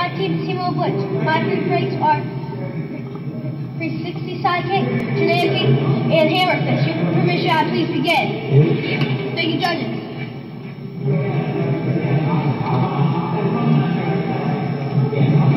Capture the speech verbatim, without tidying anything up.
team, team of Blitz. My three breaks are three sixty sidekick, shenanigans, and hammer fist. Your permission, I please begin. Thank you, judges.